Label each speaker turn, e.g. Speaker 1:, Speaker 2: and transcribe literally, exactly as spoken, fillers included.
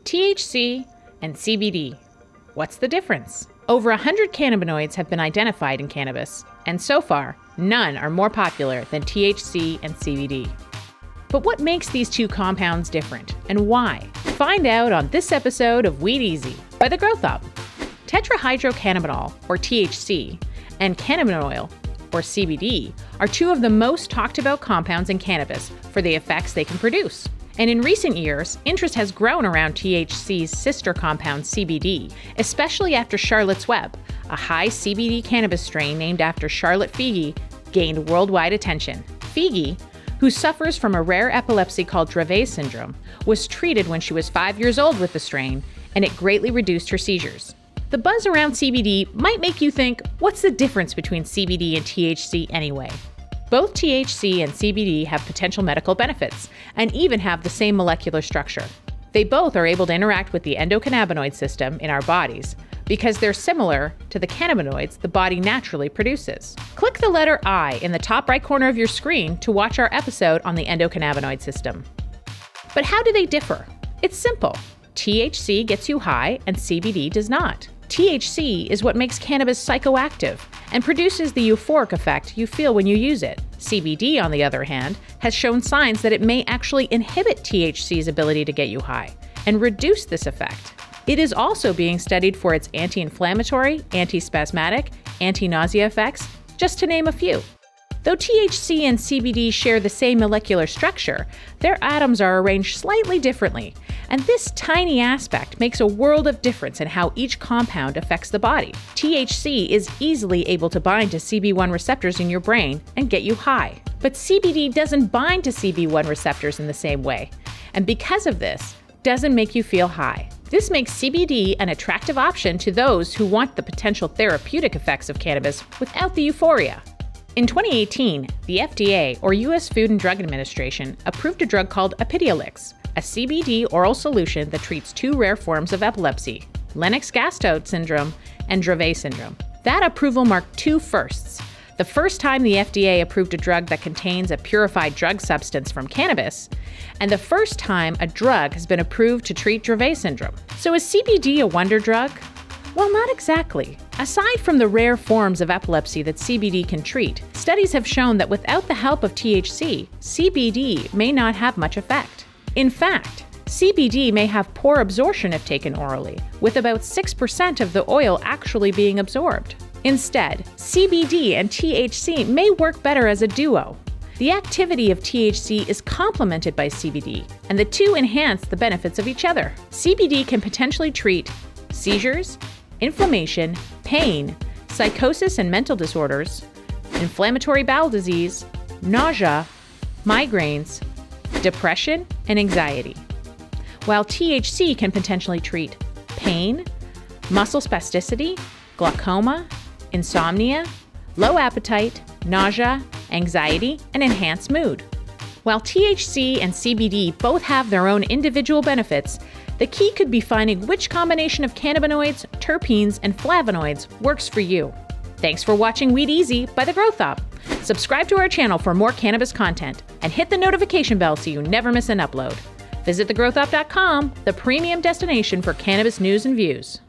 Speaker 1: T H C and C B D. What's the difference? Over one hundred cannabinoids have been identified in cannabis, and so far, none are more popular than T H C and C B D. But what makes these two compounds different, and why? Find out on this episode of Weed Easy by the GrowthOp. Tetrahydrocannabinol, or T H C, and cannabinoid, or C B D, are two of the most talked about compounds in cannabis for the effects they can produce. And in recent years, interest has grown around T H C's sister compound C B D, especially after Charlotte's Web, a high C B D cannabis strain named after Charlotte Figi, gained worldwide attention. Figi, who suffers from a rare epilepsy called Dravet syndrome, was treated when she was five years old with the strain, and it greatly reduced her seizures. The buzz around C B D might make you think, what's the difference between C B D and T H C anyway? Both T H C and C B D have potential medical benefits, and even have the same molecular structure. They both are able to interact with the endocannabinoid system in our bodies, because they're similar to the cannabinoids the body naturally produces. Click the letter I in the top right corner of your screen to watch our episode on the endocannabinoid system. But how do they differ? It's simple. T H C gets you high and C B D does not. T H C is what makes cannabis psychoactive and produces the euphoric effect you feel when you use it. C B D, on the other hand, has shown signs that it may actually inhibit T H C's ability to get you high and reduce this effect. It is also being studied for its anti-inflammatory, anti-spasmodic, anti-nausea effects, just to name a few. Though T H C and C B D share the same molecular structure, their atoms are arranged slightly differently, and this tiny aspect makes a world of difference in how each compound affects the body. T H C is easily able to bind to C B one receptors in your brain and get you high. But C B D doesn't bind to C B one receptors in the same way, and because of this, doesn't make you feel high. This makes C B D an attractive option to those who want the potential therapeutic effects of cannabis without the euphoria. In twenty eighteen, the F D A, or U S Food and Drug Administration, approved a drug called Epidiolex, a C B D oral solution that treats two rare forms of epilepsy, Lennox-Gastaut syndrome and Dravet syndrome. That approval marked two firsts. The first time the F D A approved a drug that contains a purified drug substance from cannabis, and the first time a drug has been approved to treat Dravet syndrome. So is C B D a wonder drug? Well, not exactly. Aside from the rare forms of epilepsy that C B D can treat, studies have shown that without the help of T H C, C B D may not have much effect. In fact, C B D may have poor absorption if taken orally, with about six percent of the oil actually being absorbed. Instead, C B D and T H C may work better as a duo. The activity of T H C is complemented by C B D, and the two enhance the benefits of each other. C B D can potentially treat seizures, inflammation, pain, psychosis and mental disorders, inflammatory bowel disease, nausea, migraines, depression, and anxiety. While T H C can potentially treat pain, muscle spasticity, glaucoma, insomnia, low appetite, nausea, anxiety, and enhanced mood. While T H C and C B D both have their own individual benefits, the key could be finding which combination of cannabinoids, terpenes, and flavonoids works for you. Thanks for watching Weed Easy by the GrowthOp. Subscribe to our channel for more cannabis content, and hit the notification bell so you never miss an upload. Visit the growth op dot com, the premium destination for cannabis news and views.